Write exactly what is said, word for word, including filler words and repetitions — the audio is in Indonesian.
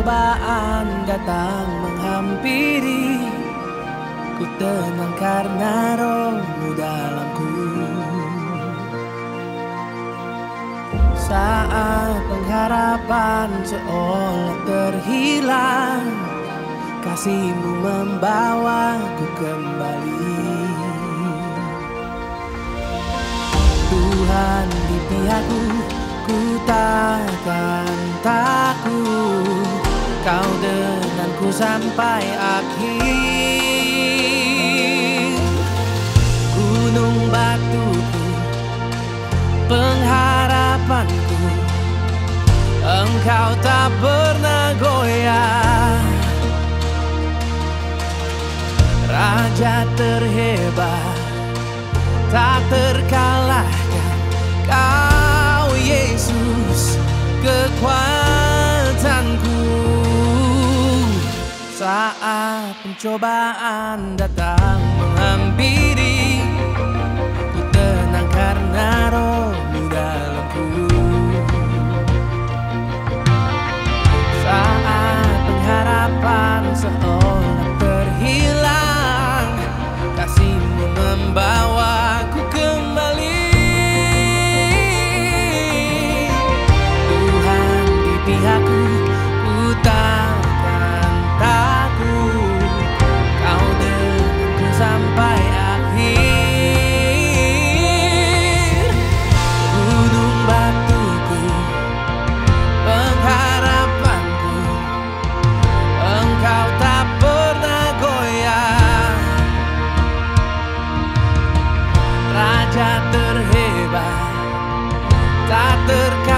pencobaan datang menghampiri, ku tenang karena Roh-Mu dalamku. Saat pengharapan seolah terhilang, kasih-Mu membawaku kembali. Tuhan di pihakku, ku takkan takut. Kau denganku sampai akhir. Gunung batuku, pengharapanku, Engkau tak pernah goyah. Raja terhebat, tak terkalahkan, Kau Yesus kekuatanku. Saat pencobaan datang menghampiri, ku tenang karena Roh-Mu dalamku. Saat pengharapan seolah terhilang, kasih-Mu membawaku kembali. Tuhan di pihakku, ku takkan takut. Kau denganku sampai akhir. Gunung batuku, pengharapanku, Engkau tak pernah goyah. Raja terhebat, tak terkalahkan,